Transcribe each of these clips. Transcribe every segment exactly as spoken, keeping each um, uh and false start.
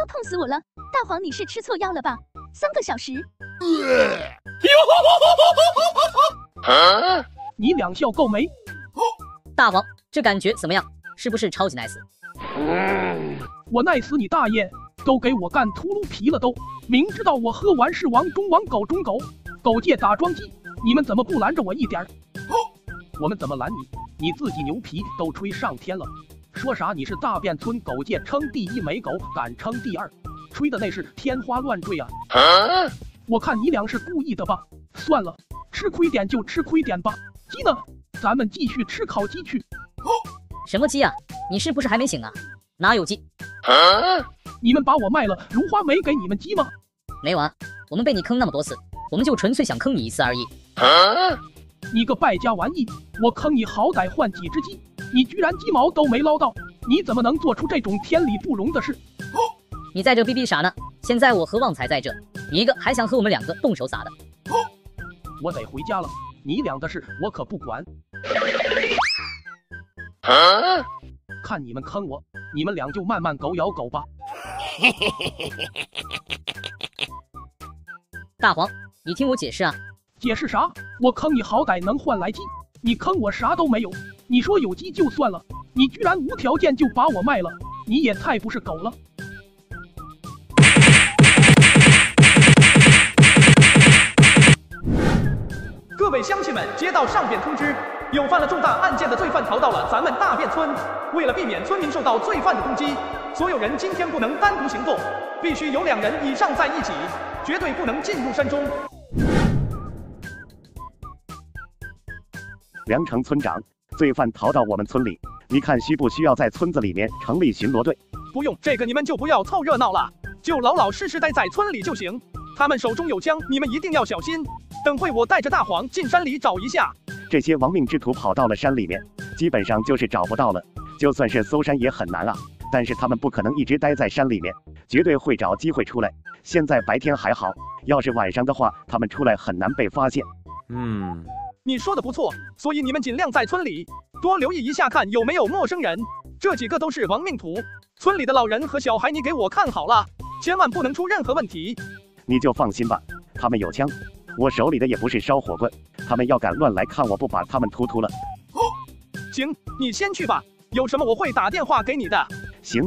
痛死我了！大黄，你是吃错药了吧？三个小时。 你两笑够没？ 大黄，这感觉怎么样？是不是超级 nice？ 我耐死你大爷！都给我干秃噜皮了都！明知道我喝完是王中王狗中狗，狗界打桩机，你们怎么不拦着我一点儿？我们怎么拦你？你自己牛皮都吹上天了，说啥你是大便村狗界称第一美狗，敢称第二，吹的那是天花乱坠啊！啊我看你俩是故意的吧？算了，吃亏点就吃亏点吧。鸡呢？咱们继续吃烤鸡去。 什么鸡啊？你是不是还没醒啊？哪有鸡？ 啊你们把我卖了，如花没给你们鸡吗？ 没有啊，我们被你坑那么多次，我们就纯粹想坑你一次而已。 啊、你个败家玩意，我坑你好歹换几只鸡，你居然鸡毛都没捞到，你怎么能做出这种天理不容的事？ 你在这逼逼啥呢？现在我和旺财在这，你一个还想和我们两个动手咋的？ 我得回家了，你俩的事我可不管。啊看你们坑我，你们俩就慢慢狗咬狗吧。 大黄，你听我解释啊！ 解释啥？我坑你好歹能换来鸡，你坑我啥都没有。你说有鸡就算了，你居然无条件就把我卖了，你也太不是狗了。 各位乡亲们，接到上边通知，有犯了重大案件的罪犯逃到了咱们大便村。为了避免村民受到罪犯的攻击，所有人今天不能单独行动，必须有两人以上在一起，绝对不能进入山中。 梁城村长，罪犯逃到我们村里，你看需不需要在村子里面成立巡逻队？ 不用，这个你们就不要凑热闹了，就老老实实待在村里就行。他们手中有枪，你们一定要小心。等会我带着大黄进山里找一下。 这些亡命之徒跑到了山里面，基本上就是找不到了。就算是搜山也很难啊。但是他们不可能一直待在山里面，绝对会找机会出来。现在白天还好，要是晚上的话，他们出来很难被发现。 嗯，你说的不错，所以你们尽量在村里多留意一下，看有没有陌生人。这几个都是亡命徒，村里的老人和小孩你给我看好了，千万不能出任何问题。 你就放心吧，他们有枪，我手里的也不是烧火棍，他们要敢乱来，看我不把他们突突了。 哦，行，你先去吧，有什么我会打电话给你的。 行。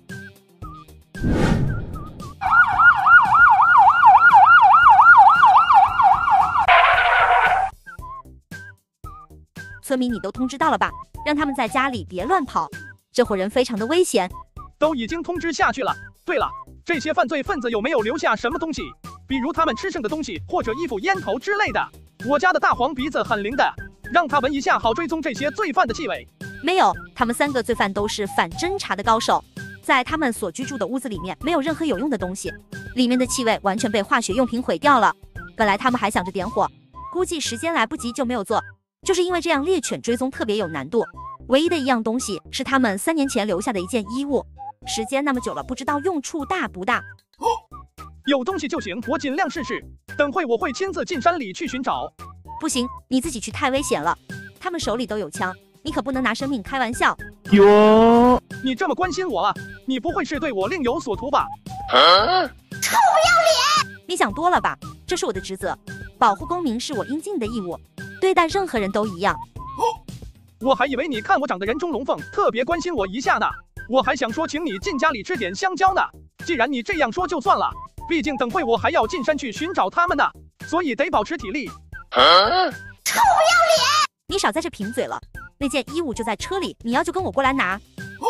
村民，你都通知到了吧？让他们在家里别乱跑，这伙人非常的危险。 都已经通知下去了。对了，这些犯罪分子有没有留下什么东西？比如他们吃剩的东西，或者衣服、烟头之类的。我家的大黄鼻子很灵的，让他闻一下，好追踪这些罪犯的气味。 没有，他们三个罪犯都是反侦查的高手，在他们所居住的屋子里面没有任何有用的东西，里面的气味完全被化学用品毁掉了。本来他们还想着点火，估计时间来不及就没有做。就是因为这样，猎犬追踪特别有难度。唯一的一样东西是他们三年前留下的一件衣物，时间那么久了，不知道用处大不大。 哦，有东西就行，我尽量试试。等会我会亲自进山里去寻找。 不行，你自己去太危险了，他们手里都有枪，你可不能拿生命开玩笑。 哟，你这么关心我啊？你不会是对我另有所图吧？ 啊，臭不要脸！你想多了吧？这是我的职责，保护公民是我应尽的义务，对待任何人都一样。 哦，我还以为你看我长得人中龙凤，特别关心我一下呢。我还想说请你进家里吃点香蕉呢。既然你这样说就算了，毕竟等会我还要进山去寻找他们呢，所以得保持体力。 啊，臭不要脸！你少在这贫嘴了，那件衣物就在车里，你要就跟我过来拿。哦，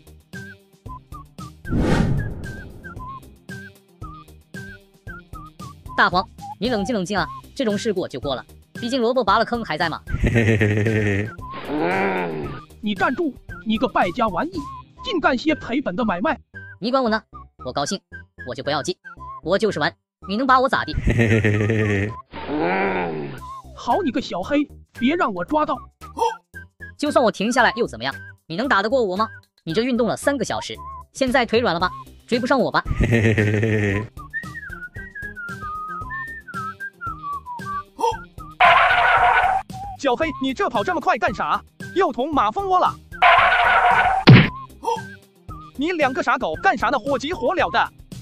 大黄，你冷静冷静啊，这种事过就过了，毕竟萝卜拔了坑还在嘛。 你站住！你个败家玩意，净干些赔本的买卖。 你管我呢？我高兴，我就不要鸡，我就是玩，你能把我咋地？ 好你个小黑，别让我抓到！ 就算我停下来又怎么样？你能打得过我吗？你这运动了三个小时，现在腿软了吧？追不上我吧？ 小黑，你这跑这么快干啥？又捅马蜂窝了？你两个傻狗干啥呢？火急火燎的，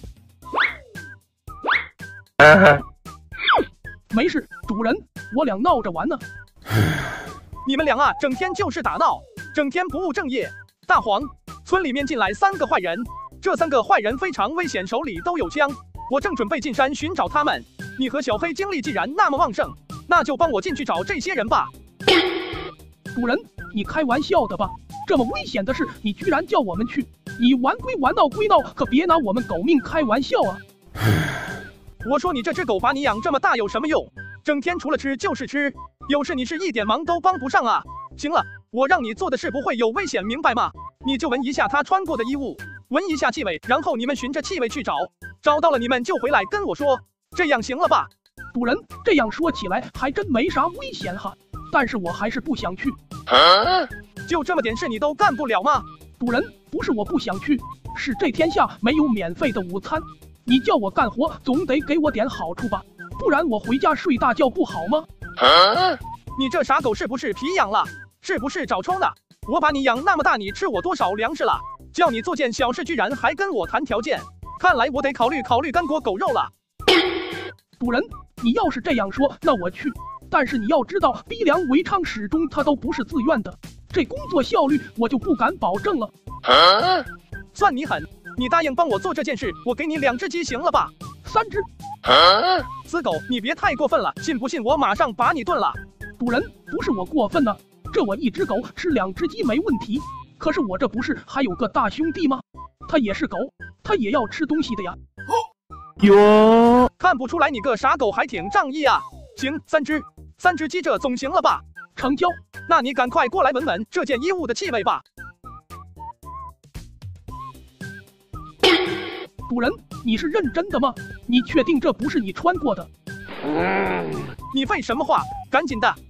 没事，主人，我俩闹着玩呢。 你们俩啊，整天就是打闹，整天不务正业。大黄，村里面进来三个坏人，这三个坏人非常危险，手里都有枪。我正准备进山寻找他们，你和小黑精力既然那么旺盛，那就帮我进去找这些人吧。 主人，你开玩笑的吧？这么危险的事，你居然叫我们去？你玩归玩，闹归闹，可别拿我们狗命开玩笑啊！ 我说你这只狗把你养这么大有什么用？整天除了吃就是吃，有事你是一点忙都帮不上啊！行了，我让你做的事不会有危险，明白吗？你就闻一下他穿过的衣物，闻一下气味，然后你们循着气味去找，找到了你们就回来跟我说，这样行了吧？ 主人，这样说起来还真没啥危险哈，但是我还是不想去。 啊、就这么点事你都干不了吗？ 主人，不是我不想去，是这天下没有免费的午餐。你叫我干活，总得给我点好处吧，不然我回家睡大觉不好吗？ 啊、你这傻狗是不是皮痒了？是不是找抽呢？我把你养那么大，你吃我多少粮食了？叫你做件小事，居然还跟我谈条件，看来我得考虑考虑干锅狗肉了。 主人，你要是这样说，那我去。但是你要知道，逼良为娼始终他都不是自愿的，这工作效率我就不敢保证了。 啊、算你狠，你答应帮我做这件事，我给你两只鸡行了吧？ 三只。 啊、死狗，你别太过分了，信不信我马上把你炖了？ 主人，不是我过分呢，这我一只狗吃两只鸡没问题，可是我这不是还有个大兄弟吗？他也是狗，他也要吃东西的呀。 哟， 看不出来你个傻狗还挺仗义啊。行，三只，三只鸡这总行了吧？ 成交。 那你赶快过来闻闻这件衣物的气味吧。 主人，你是认真的吗？你确定这不是你穿过的？ 嗯、你废什么话？赶紧的！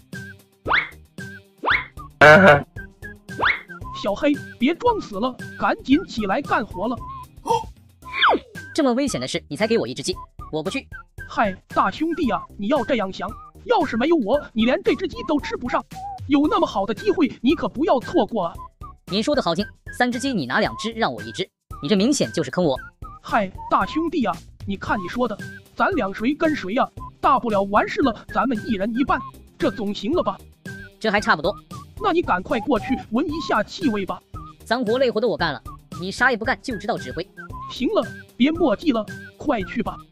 小黑，别装死了，赶紧起来干活了。 这么危险的事，你才给我一只鸡，我不去。 嗨，大兄弟啊，你要这样想，要是没有我，你连这只鸡都吃不上。有那么好的机会，你可不要错过啊！ 你说的好听，三只鸡你拿两只，让我一只，你这明显就是坑我。 嗨，大兄弟啊，你看你说的，咱俩谁跟谁呀、啊？大不了完事了，咱们一人一半，这总行了吧？ 这还差不多。 那你赶快过去闻一下气味吧。 脏活累活的我干了，你啥也不干就知道指挥。 行了，别墨迹了，快去吧。